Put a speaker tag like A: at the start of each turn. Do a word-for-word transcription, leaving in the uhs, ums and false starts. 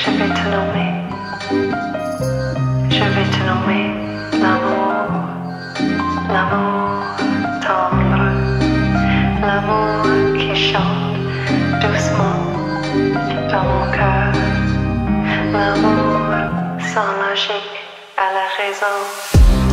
A: Je vais te nommer, je vais te nommer l'amour, l'amour tendre, l'amour qui chante doucement dans mon cœur, l'amour sans logique à la raison.